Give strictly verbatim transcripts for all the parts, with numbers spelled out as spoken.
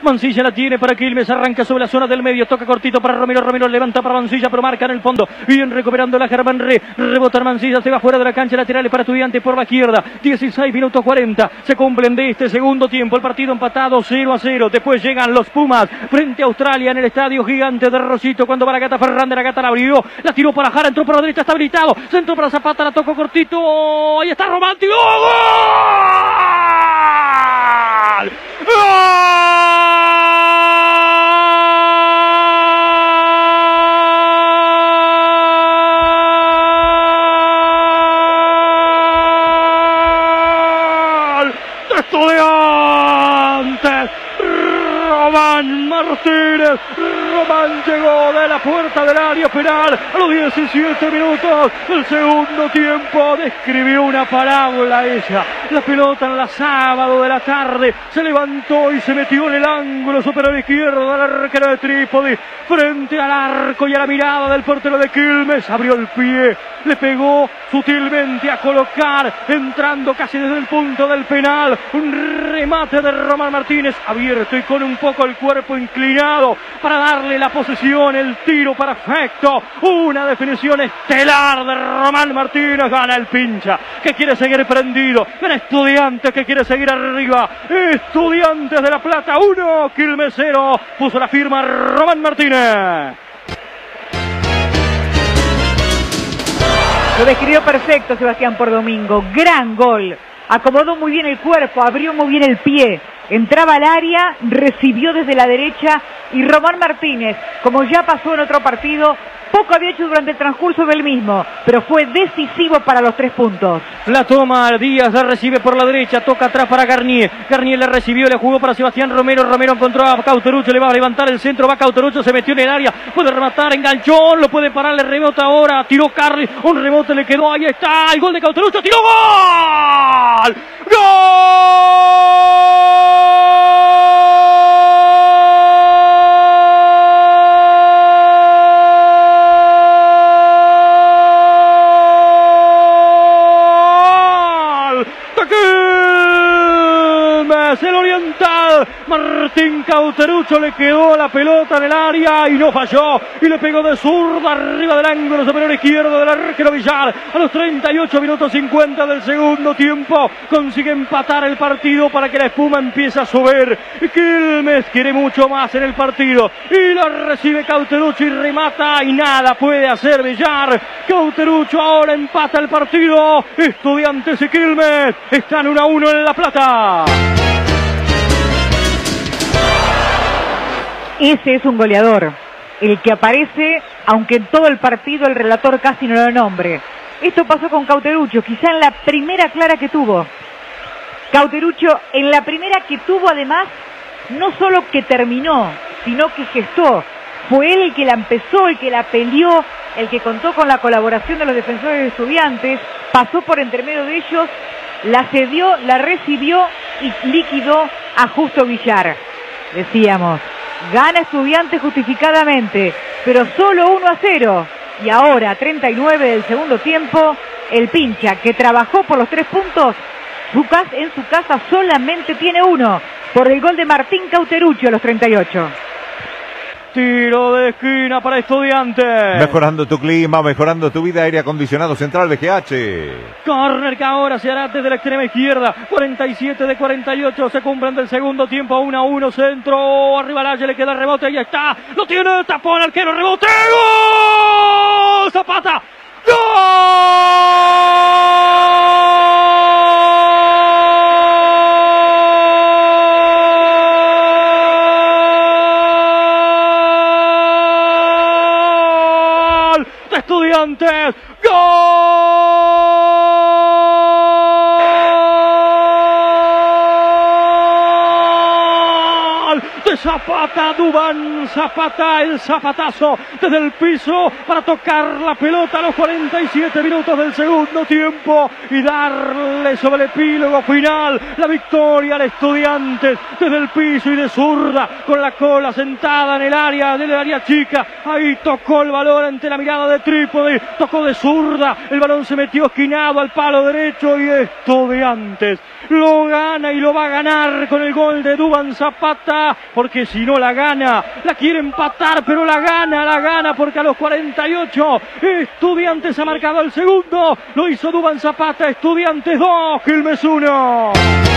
Mansilla la tiene para Quilmes, arranca sobre la zona del medio, toca cortito para Romero, Romero levanta para Mansilla, pero marca en el fondo, bien recuperando la Germán Re, rebota Mansilla, se va fuera de la cancha, laterales para Estudiantes por la izquierda, dieciséis minutos cuarenta, se cumplen de este segundo tiempo, el partido empatado cero a cero, después llegan los Pumas frente a Australia en el estadio gigante de Rosito, cuando va la Gata Fernández, la Gata la abrió, la tiró para Jara, entró por la derecha, está habilitado, centro para Zapata, la tocó cortito, ahí está Romántico, ¡gol! ¡Gol! Estudiantes, Román Martínez, Román llegó de la puerta del área penal a los diecisiete minutos del segundo tiempo, describió una parábola ella, la pelota en la sábado de la tarde, se levantó y se metió en el ángulo superior izquierdo del arquero de Trípodi, frente al arco y a la mirada del portero de Quilmes, abrió el pie, le pegó sutilmente a colocar, entrando casi desde el punto del penal, un remate de Román Martínez, abierto y con un poco el cuerpo inclinado para darle la posesión, el tiro perfecto, una definición estelar de Román Martínez, gana el pincha, que quiere seguir prendido, gana Estudiantes que quiere seguir arriba, Estudiantes de La Plata uno, Quilmes cero, puso la firma Román Martínez. Lo describió perfecto Sebastián por Domingo, gran gol, acomodó muy bien el cuerpo, abrió muy bien el pie, entraba al área, recibió desde la derecha y Román Martínez, como ya pasó en otro partido, poco había hecho durante el transcurso del mismo, pero fue decisivo para los tres puntos. La toma Díaz, la recibe por la derecha, toca atrás para Garnier, Garnier la recibió, le jugó para Sebastián Romero, Romero encontró a Cauterucho, le va a levantar el centro, va Cauterucho, se metió en el área, puede rematar, enganchó, lo puede parar, le rebota ahora, tiró Carly, un rebote le quedó, ahí está, el gol de Cauterucho, tiró, ¡gol! ¡Gol! El Oriental, Martín Cauterucho le quedó la pelota en el área y no falló y le pegó de zurda arriba del ángulo superior izquierdo del arquero Villar a los treinta y ocho minutos cincuenta del segundo tiempo, consigue empatar el partido para que la espuma empiece a subir. Quilmes quiere mucho más en el partido y la recibe Cauterucho y remata y nada puede hacer Villar. Cauterucho ahora empata el partido, Estudiantes y Quilmes están uno a uno en La Plata. Ese es un goleador, el que aparece, aunque en todo el partido el relator casi no lo nombre. Esto pasó con Cauterucho, quizá en la primera clara que tuvo. Cauterucho, en la primera que tuvo además, no solo que terminó, sino que gestó. Fue él el que la empezó, el que la peleó, el que contó con la colaboración de los defensores de Estudiantes, pasó por entre medio de ellos, la cedió, la recibió y liquidó a Justo Villar. Decíamos, gana Estudiantes justificadamente, pero solo uno a cero. Y ahora, a treinta y nueve del segundo tiempo, el pincha que trabajó por los tres puntos, su casa, en su casa solamente tiene uno, por el gol de Martín Cauterucho a los treinta y ocho. Tiro de esquina para Estudiantes. Mejorando tu clima, mejorando tu vida, aire acondicionado Central V G H. Córner que ahora se hará desde la extrema izquierda. cuarenta y siete de cuarenta y ocho. Se cumplen del segundo tiempo. uno a uno. Centro. Arriba Laje, le queda el rebote. Ahí está. Lo tiene. Tapón arquero. Rebote. ¡Gol! Zapata. ¡Gol! De Estudiantes. ¡Gol! De Zapata, Duván Zapata, el zapatazo desde el piso para tocar la pelota a los cuarenta y siete minutos del segundo tiempo y darle sobre el epílogo final la victoria al Estudiantes desde el piso y de zurda con la cola sentada en el área del área chica. Ahí tocó el balón ante la mirada de Trípodi, tocó de zurda, el balón se metió esquinado al palo derecho y Estudiantes lo gana y lo va a ganar con el gol de Duván Zapata. Por porque si no la gana, la quiere empatar, pero la gana, la gana, porque a los cuarenta y ocho Estudiantes ha marcado el segundo, lo hizo Duván Zapata, Estudiantes dos, Quilmes uno.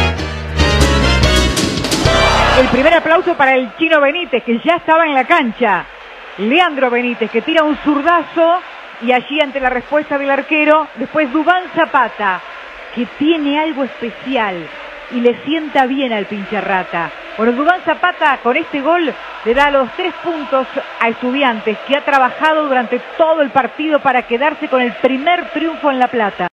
El primer aplauso para el Chino Benítez, que ya estaba en la cancha. Leandro Benítez, que tira un zurdazo, y allí ante la respuesta del arquero, después Duván Zapata, que tiene algo especial y le sienta bien al Pincharrata. Bueno, Duván Zapata con este gol le da los tres puntos a Estudiantes, que ha trabajado durante todo el partido para quedarse con el primer triunfo en La Plata.